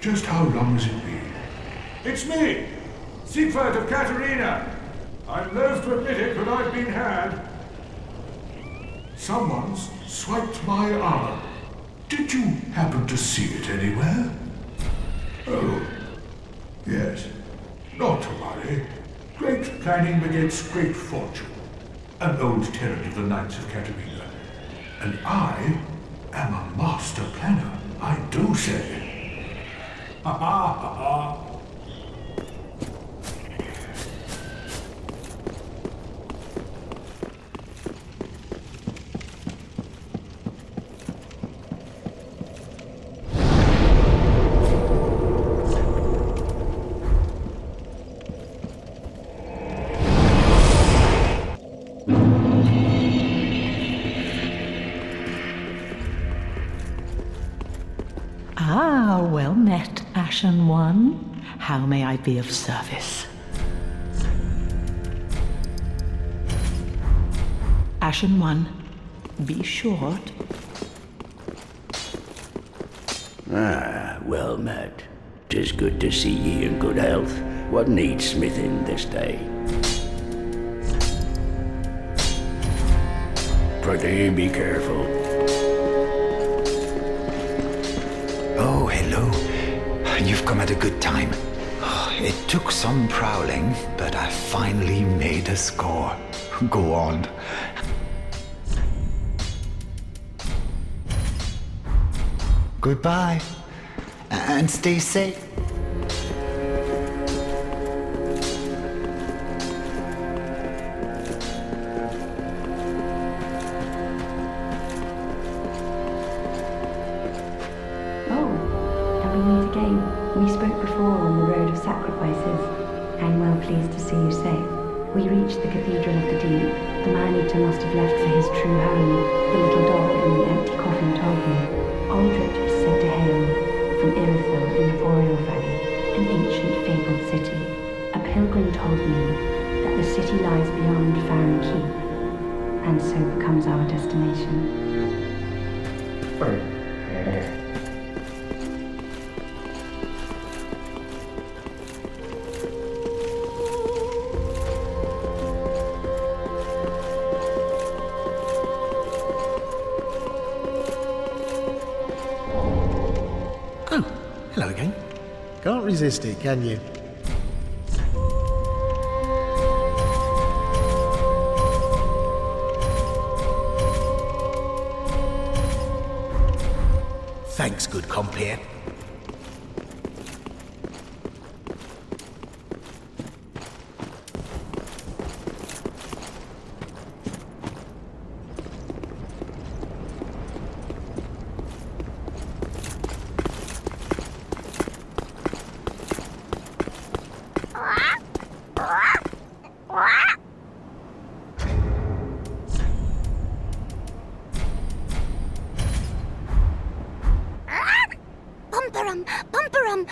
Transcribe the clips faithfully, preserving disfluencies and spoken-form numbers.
Just how long has it been? It's me, Siegfried of Katarina. I'm loath to admit it, but I've been had. Someone's swiped my armor. Did you happen to see it anywhere? Oh, yes. Not to worry. Great planning begets great fortune. An old tenant of the Knights of Katarina. And I am a master planner, I do say. Ha ha ha ha. Ah, well met, Ashen One. How may I be of service? Ashen One, be short. Ah, well met. 'Tis good to see ye in good health. What needs smithing this day? Prithee, be careful. Oh, hello. You've come at a good time. It took some prowling, but I finally made a score. Go on. Goodbye. And stay safe. We spoke before on the road of sacrifices. I'm well pleased to see you safe. We reached the Cathedral of the Deep. The man-eater must have left for his true home. The little dog in the empty coffin told me. Aldrich is said to hail from Irithyll in the Boreal Valley, an ancient fabled city. A pilgrim told me that the city lies beyond Farron Keep, and so becomes our destination. Hello again. Can't resist it, can you? Thanks, good compere. Bumperum! Bumperum!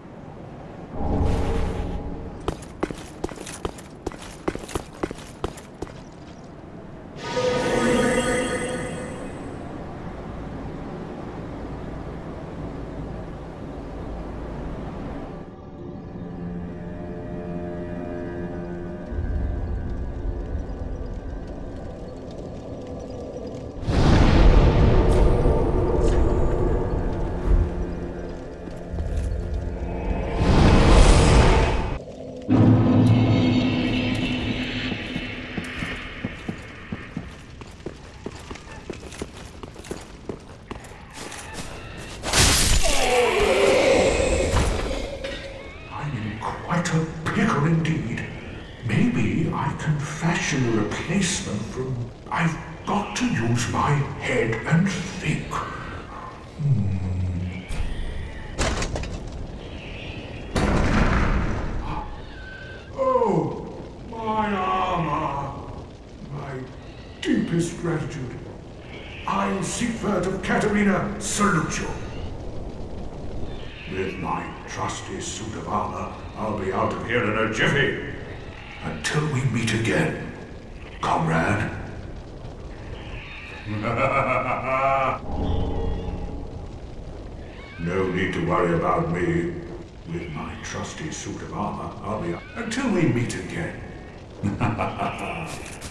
fashion a replacement from... I've got to use my head and think. Hmm. Oh, my armor. My deepest gratitude. I, Siegfried of Katarina, salute you. With my trusty suit of armor, I'll be out of here in a jiffy. Until we meet again, comrade. No need to worry about me. With my trusty suit of armor, I'll be... Until we meet again.